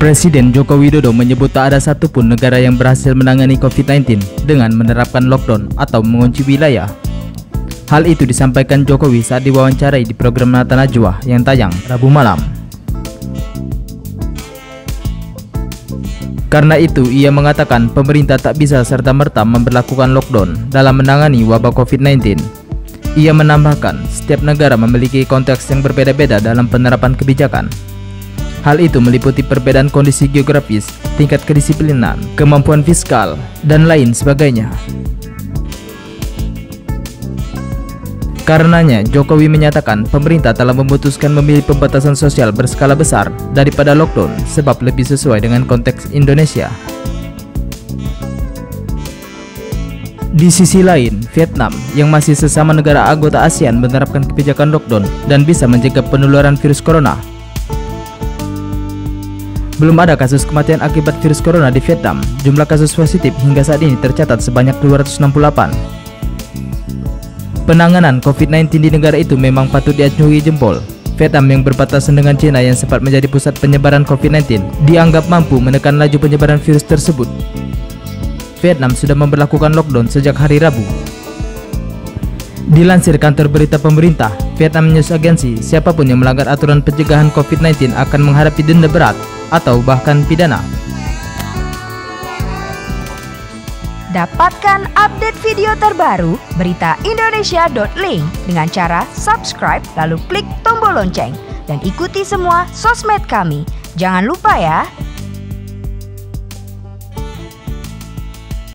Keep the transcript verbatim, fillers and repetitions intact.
Presiden Joko Widodo menyebut tak ada satupun negara yang berhasil menangani covid sembilan belas dengan menerapkan lockdown atau mengunci wilayah. Hal itu disampaikan Jokowi saat diwawancarai di program Mata Najwa yang tayang Rabu malam. Karena itu, ia mengatakan pemerintah tak bisa serta-merta memberlakukan lockdown dalam menangani wabah covid sembilan belas. Ia menambahkan, setiap negara memiliki konteks yang berbeda-beda dalam penerapan kebijakan. Hal itu meliputi perbedaan kondisi geografis, tingkat kedisiplinan, kemampuan fiskal, dan lain sebagainya. Karenanya, Jokowi menyatakan pemerintah telah memutuskan memilih pembatasan sosial berskala besar daripada lockdown sebab lebih sesuai dengan konteks Indonesia. Di sisi lain, Vietnam yang masih sesama negara anggota ASEAN menerapkan kebijakan lockdown dan bisa mencegah penularan virus corona. Belum ada kasus kematian akibat virus corona di Vietnam. Jumlah kasus positif hingga saat ini tercatat sebanyak dua ratus enam puluh delapan. Penanganan covid sembilan belas di negara itu memang patut diacungi jempol. Vietnam yang berbatasan dengan China yang sempat menjadi pusat penyebaran covid sembilan belas dianggap mampu menekan laju penyebaran virus tersebut. Vietnam sudah memberlakukan lockdown sejak hari Rabu. Dilansir kantor berita pemerintah, Vietnam News Agency, siapapun yang melanggar aturan pencegahan covid sembilan belas akan menghadapi denda berat atau bahkan pidana. Dapatkan update video terbaru berita indonesia dot link dengan cara subscribe lalu klik tombol lonceng dan ikuti semua sosmed kami. Jangan lupa ya.